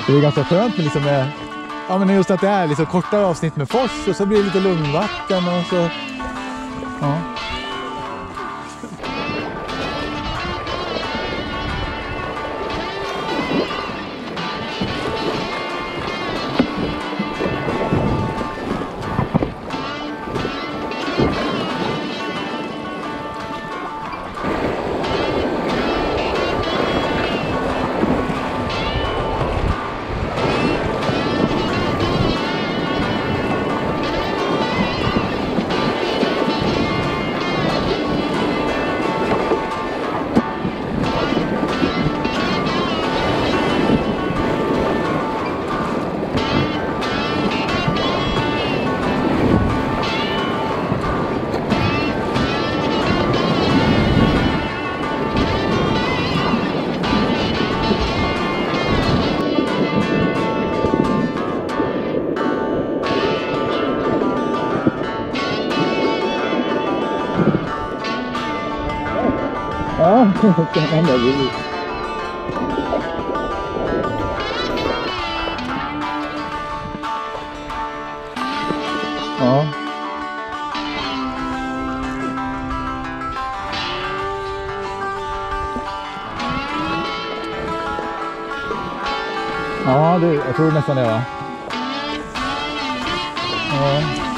Det är ganska skönt med liksom ja, men just att det är liksom kortare avsnitt med fors och så blir det lite lugnvatten och så. Ja. Ja, det händer ju. Ja. Ja, jag tror nästan det, va? Ja.